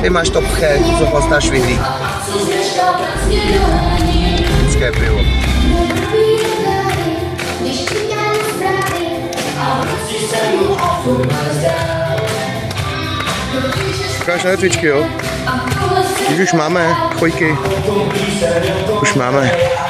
Ty máš to pche, co chlastáš švihlík. Lidské pivo. Ukáž na letvičky, jo? Když už máme chojky. Už máme.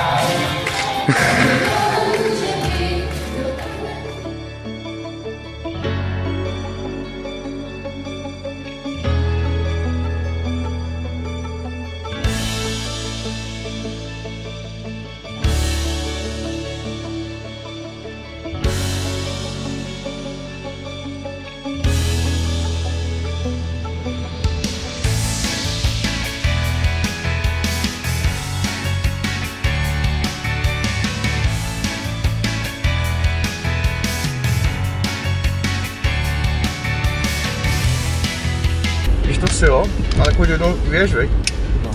Víš to si, jo? Ale jako jednou věž, veď? No.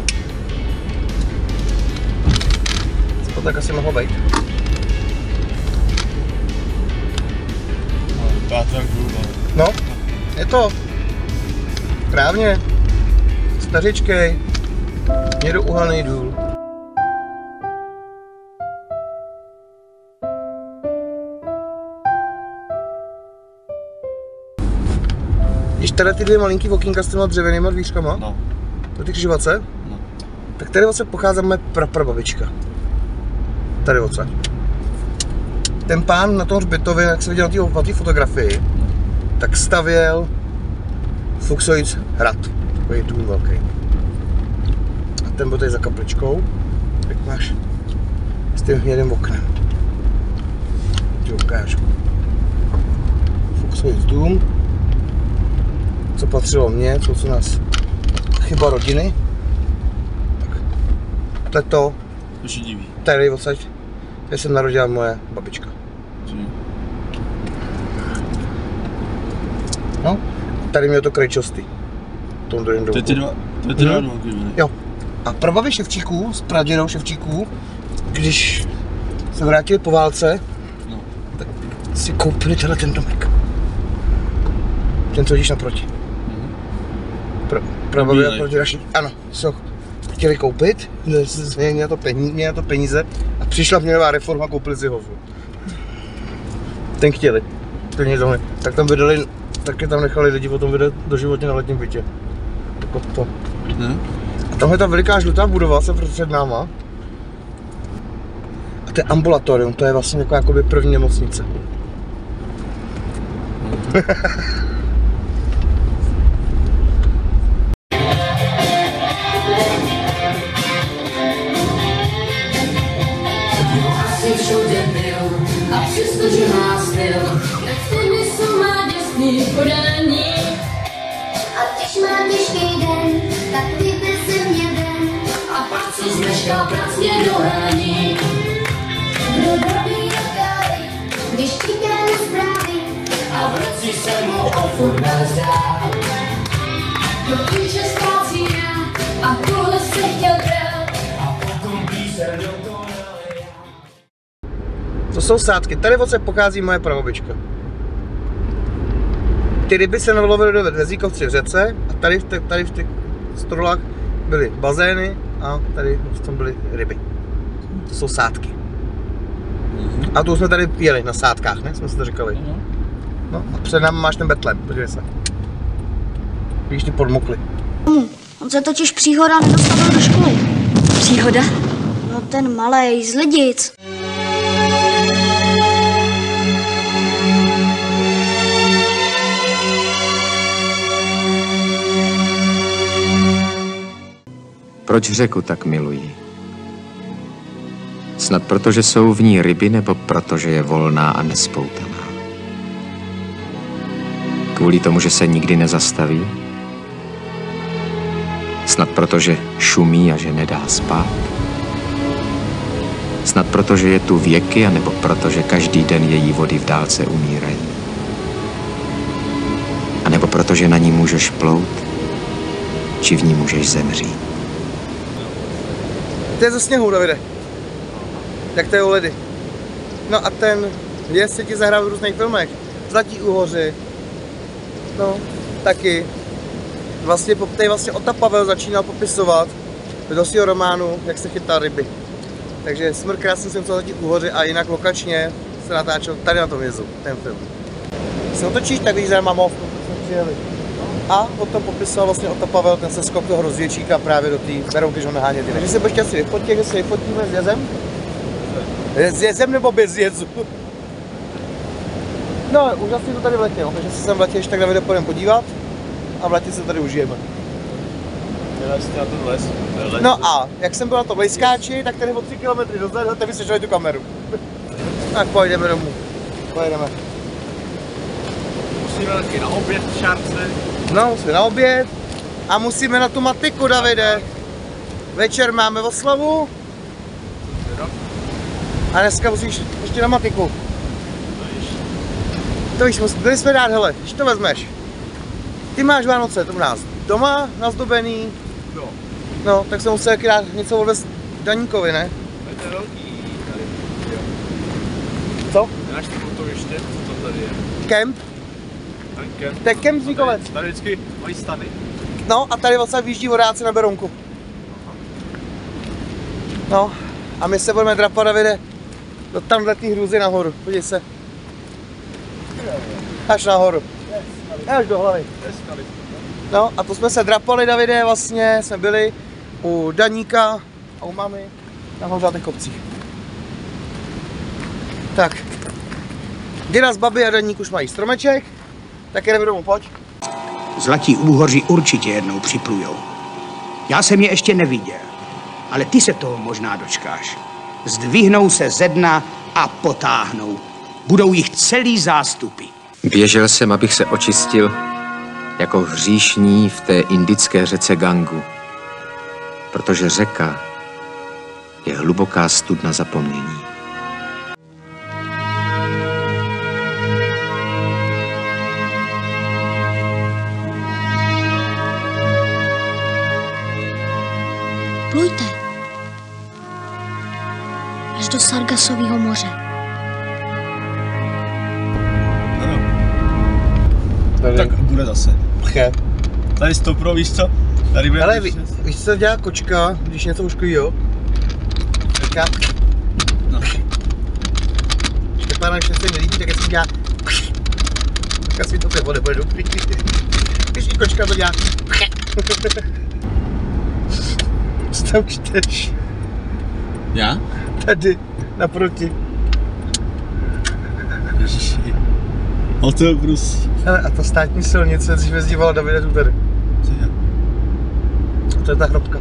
Co to tak asi mohlo být? No, je to. Správně. Stařičkej. Hnědouhelný důl. Když tady ty dvě malinký okýnka s těma dřevěnýma dvířkama, no. Do ty křižovatce, no. Tak tady odsaď pochází moje praprababička. Tady odsaď. Ten pán na tom hřbitově, jak se viděl na té fotografii, tak stavěl Fuxovic hrad. Takový dům velký. A ten byl tady za kapličkou, jak máš s tím hnědým oknem. Ti ukážu. Fuxovic dům. Co patřilo mně, co nás chyba rodiny. Tak. To je to. To se diví. Tady odsaď. Tady se narodila moje babička. No, tady měl to krajčostý. To je ty dva Jo. A prababi Ševčíků, s pradědou Ševčíků, když se vrátili po válce, no. Tak si koupili ten domek. Ten, co vidíš naproti. Prababi a praděda Ševčíků. Ano, chtěli koupit, měli na to peníze a přišla měnová reforma, koupili si ho. Ten chtěli. Tak tam vydali, taky tam nechali lidi potom vydat doživotně na letním bytě. Jako to. A tamhle ta veliká žlutá budova se před náma. A to je ambulatorium, to je vlastně jako jakoby první nemocnice. Všude byl a přestože nás byl, tak stejně jsou má děsný podání. A když má těžký den, tak vyjde se mě den a pak co zmeškal pracně dohání. Kdo dobrý dokáli, když čítají zprávy a v noci se mu ofurt nazdá. Do píče ztrácí a tohle se chtěl brát a potom píseň do toho. To jsou sádky, tady odsaď pochází moje prababička. Ty ryby se nalovily ve Zíkovci v řece a tady v těch stodolách byly bazény a tady tam byly ryby. To jsou sádky. A tu jsme tady jeli na sádkách, ne? Jsme si to říkali. No a před námi máš ten Betlém, podívej se. Vidíš ty podmokly. On se totiž Příhoda nedostavil do školy. Příhoda? No ten malej z Lidic. Proč řeku tak miluji? Snad protože jsou v ní ryby, nebo protože je volná a nespoutaná? Kvůli tomu, že se nikdy nezastaví? Snad protože šumí a že nedá spát? Snad protože je tu věky, anebo protože každý den její vody v dálce umírají? A nebo protože na ní můžeš plout, či v ní můžeš zemřít? To je ze sněhu, Davide. Jak to je u ledy. No a ten les se ti zahrál v různých filmech. Zlatí uhoři. No, taky. vlastně tady vlastně Ota Pavel začínal popisovat do svého románu, jak se chytá ryby. Takže Smrt krásný jsem co u hory a jinak lokačně se natáčel tady na tom jezu, ten film. Se otočíš, tak víš, že mám a potom popisoval vlastně Ota Pavel ten seskok toho rozvědčíka právě do té Berounky, že ho nahánět. Takže se budeš asi vyfotit, že se vyfotíme s jezem? S jezem nebo bez jezu? No, úžasně to tady v letě, no, takže se sem v letě ještě tak na video půjdeme podívat a v letě se tady užijeme. Na ten les. No a jak jsem byl na tom lejskáči, tak tady o 3 km dozadu, tak vysvětšili tu kameru. Tak pojedeme domů. Pojedeme. Musíme taky na oběd v Šárce. No, musíme na oběd a musíme na tu matiku, Davide. Večer máme oslavu. A dneska musíš ještě na matiku. To víš, byli jsme dát, hele, když to vezmeš. Ty máš Vánoce, to u nás doma nazdobený. Jo. No, tak jsem musel dát něco odvést Daníkovi, ne? To je velký tady. Jo. Co? Máš to ještě, co to tady je? Kemp. Ten kemp. To je kemp Zvíkovec. Tady vždycky mají stany. No a tady vlastně výjíždí vodáci na Berounku. No a my se budeme drapat, Davide, do tamhletý hrůzy nahoru. Podívej se. Až nahoru. Až do hlavy. No a to jsme se drapali, Davide, vlastně jsme byli u Daníka a u mami na Hořátých kopcích. Tak. Děda z babi a Daník už mají stromeček, tak jdeme domů, pojď. Zlatí úhoři určitě jednou připlujou. Já jsem je ještě neviděl, ale ty se toho možná dočkáš. Zdvihnou se ze dna a potáhnou. Budou jich celý zástupy. Běžel jsem, abych se očistil jako hříšní v té indické řece Gangu. Protože řeka je hluboká studna zapomnění. Plujte. Až do Sargasového moře. Tady. Tak bude zase. Pche. Tady stopro, víš co? Tady bude. Ale víš, co dělá kočka, když něco uškojí, jo? Říká. No. Štěpána, když se nelíbí, tak jestli dělá. Tak asi to pivo nebude dobrý. Když i kočka to dělá. Co tam čteš? Já? Tady, naproti. Ježiši. Autobus. Hele, a ta státní silnice, když vezdívala Davide tu tady. Co je? To je ta hrobka.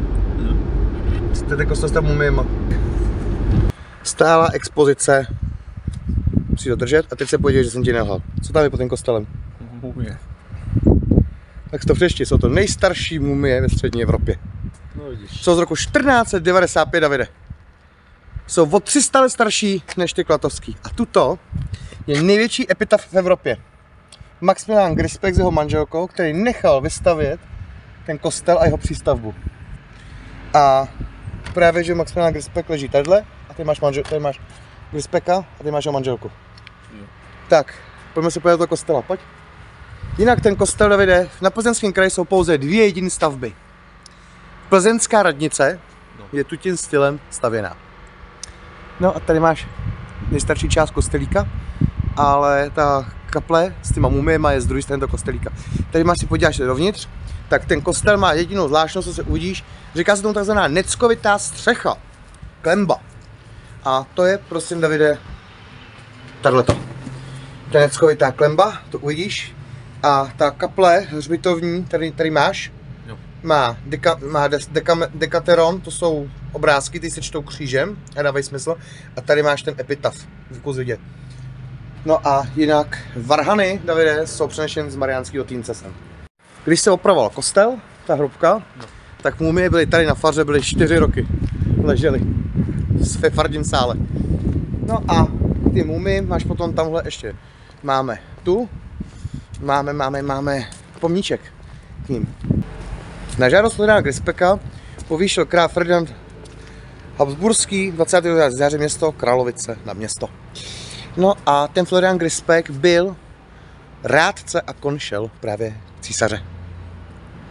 To je kostel s tam mumiema. Stála expozice. Musíš to držet a teď se podívej, že jsem ti nelhal. Co tam je pod tím kostelem? Mumie. Tak si to přečti, jsou to nejstarší mumie ve střední Evropě. No vidíš. Jsou z roku 1495, Davide. Jsou o 300 let starší než ty klatovský. A tuto je největší epitaf v Evropě. Maximilian Grispek s jeho manželkou, který nechal vystavět ten kostel a jeho přístavbu. A právě, že Maximilian Grispek leží tadyhle a ty máš Grispeka a ty máš jeho manželku. Jo. Tak, pojďme se podívat do kostela, pojď. Jinak ten kostel, Davide, na Plzeňském kraji jsou pouze 2 jediné stavby. Plzeňská radnice je tu tím stylem stavěná. No a tady máš nejstarší část kostelíka, ale ta kaple s těma mumiema je z druhé strany toho kostelíka. Tady máš si podíváš dovnitř, tak ten kostel má jedinou zvláštnost, co se uvidíš, říká se tomu takzvaná neckovitá střecha, klemba. A to je, prosím, Davide, tato. Ta neckovitá klemba, to uvidíš. A ta kaple hřbitovní, tady máš, má dekateron, to jsou obrázky, ty se čtou křížem a dávají smysl. A tady máš ten epitaf, kus vidět. No a jinak varhany, Davide, jsou přenešeny z Mariánského Týnce sem. Když se opravoval kostel, ta hrobka, tak mumie byly tady na faře, byly 4 roky. Ležely ve fardím sále. No a ty mumie máš potom tamhle ještě. Máme tu, máme pomníček k ním. Na žádost Floriana Grispeka povýšil král Ferdinand Habsburský 20. září město Královice nad město. No a ten Florian Grispek byl rádce a konšel právě císaře.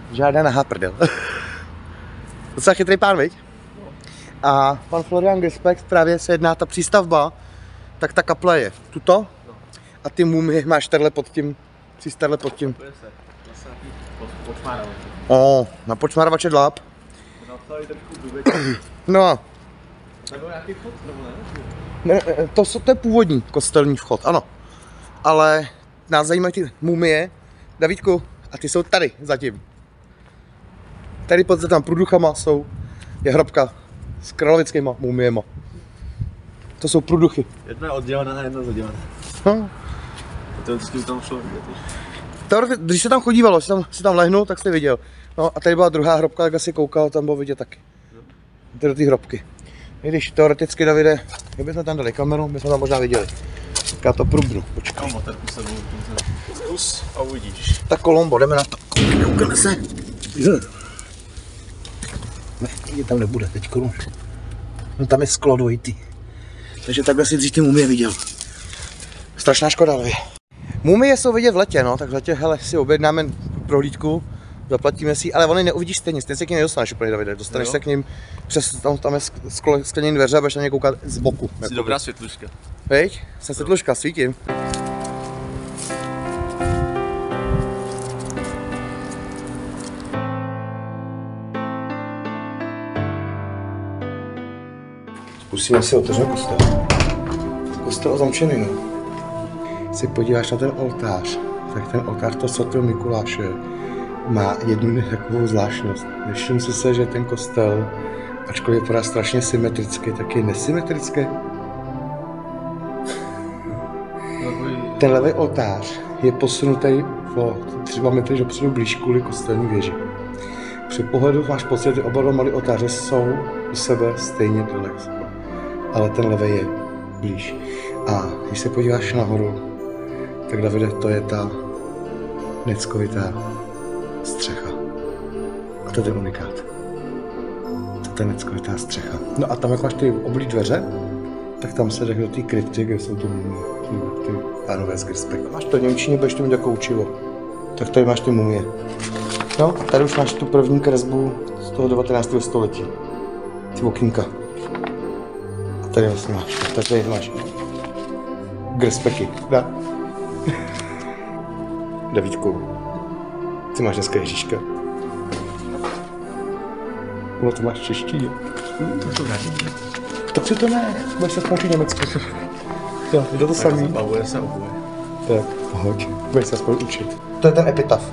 Žádná nahá prdel. Docela chytrý pán, viď? A pan Florian Grispek, právě se jedná ta přístavba, tak ta kaple je tuto a ty mumie máš tady pod tím, tady pod tím. Na počmárovače dláp. No. Ne, to je původní kostelní vchod, ano. Ale nás zajímají ty mumie, Davidku, a ty jsou tady zatím. Tady pod tam průduchama je hrobka s královickýma mumiema. To jsou průduchy. Jedna je oddělená a jedna zadělaná. No. A to s tím tam šlo vidět. Když se tam chodívalo, si tam lehnul, tak jste viděl. No a tady byla druhá hrobka, jak asi koukal, tam bylo vidět taky. Tady do té hrobky. I když teoreticky, Davide, kdybychom tam dali kameru, bychom tam možná viděli. Tak já to průbnu, počkej. Zkus a uvidíš. Tak Kolombo, jdeme na to. Koukneme se. Ne, tam nebude teď už. No tam je sklo dvojitý. Takže takhle si dřív ty mumie viděl. Strašná škoda, ale. Mumie jsou vidět v letě, no, tak v letě, hele, si objednáme prohlídku, zaplatíme si, ale oni neuvidíš stejně se k nim nedostaneš úplně, Davide, dostaneš se k ním přes, tam je skleněný dveře a budeš na ně koukat z boku. Jsi dobrá světluška. Veď, jsem světluška, svítím. Zkusíme si otevřít kostel. Kostel zamčený, no. Si podíváš na ten oltář, tak ten oltář toho svatého Mikuláše má jednu takovou zvláštnost. Všiml jsi se, že ten kostel, ačkoliv vypadá strašně symetricky, tak je nesymetrický. Ten levý oltář je posunutý o 3 metry dopředu blíž kvůli kostelní věži. Při pohledu máš pocit, že oba dva malé oltáře jsou u sebe stejně daleko, ale ten levý je blíž. A když se podíváš nahoru, tak Davide, to je ta neckovitá střecha. A to je ten unikát. To je ta neckovitá střecha. No a tam, jak máš ty oblí dveře, tak tam se jdeš do té krypty, kde jsou ty pánové z Grispeku. Máš to v němčině, budeš to mít jako učivo. Tak tady máš ty mumie. No, tady už máš tu první kresbu z toho 19. století. Ty okýnka. A tady vlastně máš. Tady máš Grispeky. Dá. Davidku, ty máš dneska Ježíška. No to máš češtině. To ne. Tak si to ne, budeš se aspoň německy. Jo, je to samý. Zbavuje se oboje. Tak, pohoď, budeš se aspoň učit. To je ten epitaf.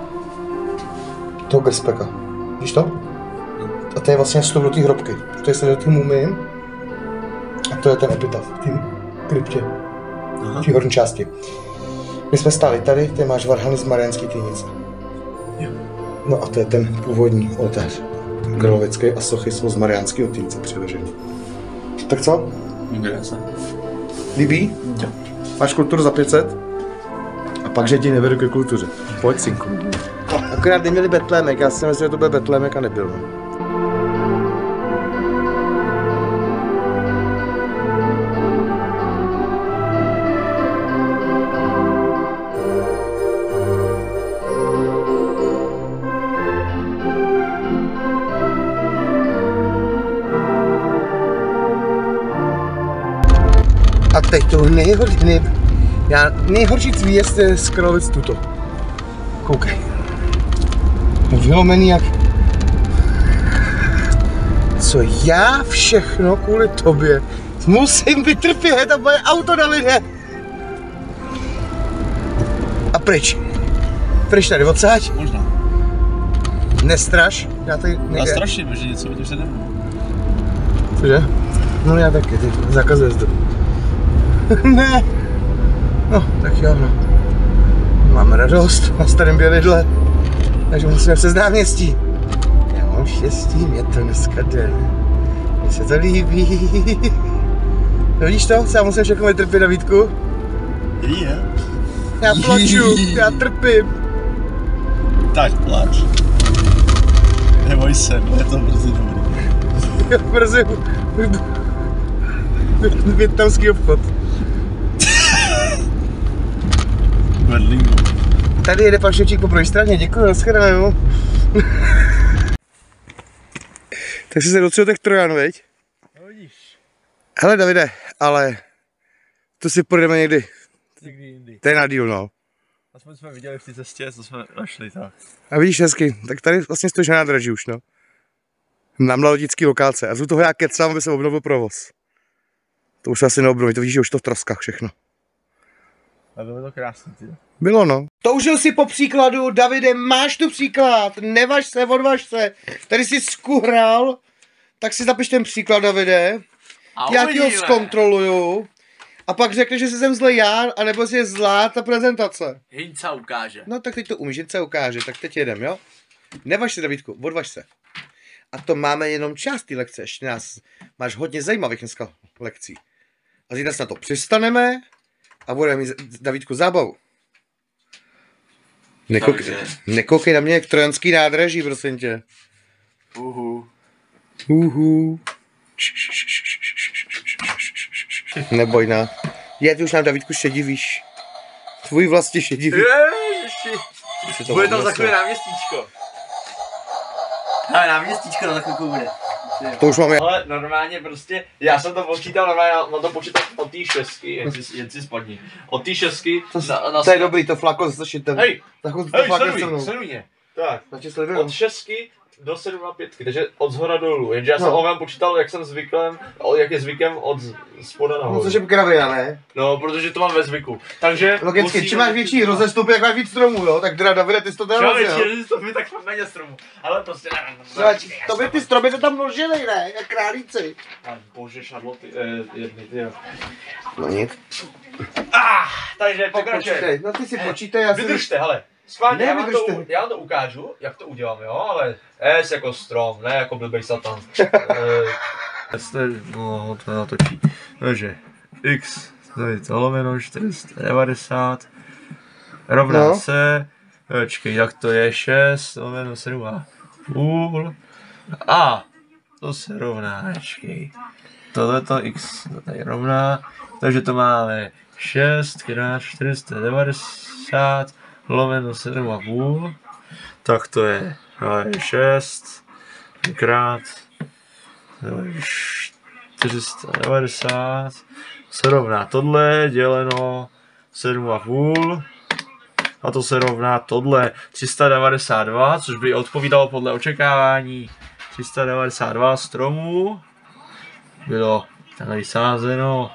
Toho Grispeka. Víš to? A to je vlastně vstup do té hrobky. To je se do té mumie. A to je ten epitaf v té kryptě. V té horní části. My jsme stáli tady, ty máš varhany z Mariánské Týnice. No a to je ten původní oltář. Královický a sochy jsou z Mariánského Týnice přiložený. Tak co? Líbí se. Líbí? Jo. Máš kulturu za 500? A pak, že ti nevedu ke kultuře. Pojď, synku. Akorát neměli betlémek, já si myslím, že to bude betlémek a nebyl. No. A teď to nejhorší výjezd je z Kralovic tuto. Koukej. Vylomený jak... Co já všechno kvůli tobě musím vytrpět a moje auto na lidé. A pryč. Pryč tady odsaď. Možná. Nestraš. Já tady... Já straším, že něco vidíš, že nebudu. Cože? No já taky, teď zakaz jezdu. Ne. No, tak jo, no. Mám radost na starém Bělidle, takže musíme přes náměstí. Já mám štěstí, mě to dneska jde. Mně se to líbí. No vidíš to? Já musím všechno vytrpět, Davidku. Je. Já plaču, já trpím. Tak plač. Neboj se, je to brzy dobrý. Jo, brzy. Větnamský obchod. Berlín. Tady jede pan Ševčík po pravý straně, děkuji, nashledanou. Tak jsi se docíl těch Trojanů, veď? No vidíš. Hele Davide, ale to si pojedeme někdy. Někdy jindy. To je na díl, no. Aspoň jsme viděli v té cestě, co jsme našli, tak. A vidíš hezky, tak tady vlastně stojíš na nádraží už, no. Na mladodický lokálce. A z toho já kecám, aby se obnovil provoz. To už se asi neobnoví, to vidíš, že už to v troskách všechno. A bylo to krásné, ty. Bylo, no. Toužil si po příkladu, Davide, máš tu příklad, nevaž se, odvaž se. Tady jsi skuhral, tak si zapiš ten příklad, Davide. Já ti ho zkontroluju. A pak řekne, že jsem zlej já, anebo si je zlá ta prezentace. Hinca ukáže. No tak teď to umíš, Hinca ukáže, tak teď jedem, jo? Nevaž se, Davidku, odvaž se. A to máme jenom část té lekce, ještě máš hodně zajímavých dneska lekcí. A zítra se na to přistaneme a budeme mít, Davidku, zábavu. Nekoukej na mě jak trojanský nádraží, prosím tě. Uhu. Neboj na. Je, ty už nám, Davidku, šedivíš. Tvůj vlastně šediví. Ježiši. Bude tam za chvíli náměstíčko. Ale náměstíčko na takovou bude. To už máme. Ale normálně prostě, já jsem to počítal normálně, na to počítal od té šestky, jen si spadni. Od té šestky To je dobrý, to flako zase ten. Hej, sleduj mě. Tak, mě. od šestky do 7 na 5, takže od zhora dolů, jenže já jsem ho počítal, jak jsem zvyklem, jak je zvykem od spoda nahoru. No což je kravina, ne? No, protože to mám ve zvyku, takže logicky, čím máš větší rozestupy, jak máš víc stromů, jo? Tak teda, Davide, ty jsi to teda rozjel. Čím větší rozestupy, tak mám méně stromů, ale prostě To by ty stromy to tam množily, ne? Jak králíci. Bože, šarloty, jedny, ty jo. No nic. Takže pokračuje. No ty si počítej, já si... Vydržte, hele. Schválně, já Nevydržte. vám to ukážu, jak to udělám, jo, ale S jako strom, ne jako blbej satan. No, to natočí. Takže X, to je to lomeno 490, rovná se, počkej, jak to je 6, lomeno 7,5, a to se rovná, počkej, tohleto X, to tady rovná, takže to máme 6 krát 490, lomeno 7,5, tak to je 6 krát 490 se rovná tohle děleno 7,5 a to se rovná tohle 392, což by odpovídalo podle očekávání 392 stromů bylo takhle vysázeno.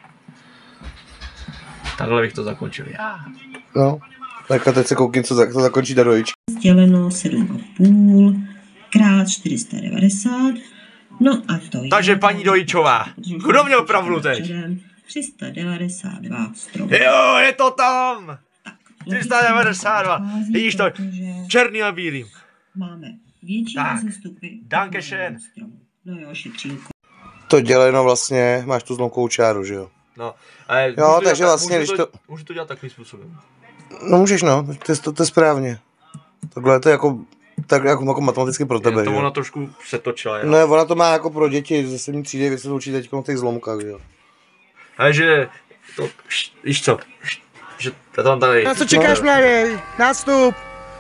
Takhle bych to zakončil já. No, tak a teď se koukni, co to zakončí Darovič. Děleno 7,5 krát 490, no a to je... Takže paní Dojičová, kdo měl pravdu teď? 392 stromů. Jo, je to tam! 392, vidíš to, černý a bílým. Máme větší rozestupy. Danke schön. No jo, šetřínko. To děleno vlastně, máš tu zlomkovou čáru, že jo? No, ale jo, takže vlastně, když to... Můžu to dělat takovým způsobem. No můžeš, no, to je správně. Takhle to je jako, tak jako matematicky pro tebe, to jo? ona trošku přetočila, jo? No, ona to má jako pro děti ze 7. třídy, vy se to učí teď v těch zlomkách, jo? Ale že, to, víš co, že to tam tady... Na co čekáš, mladý? Nástup!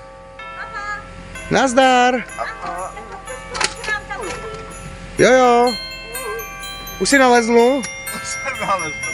Nazdar! Jo. Už jsi nalezl? Jsem nalezl.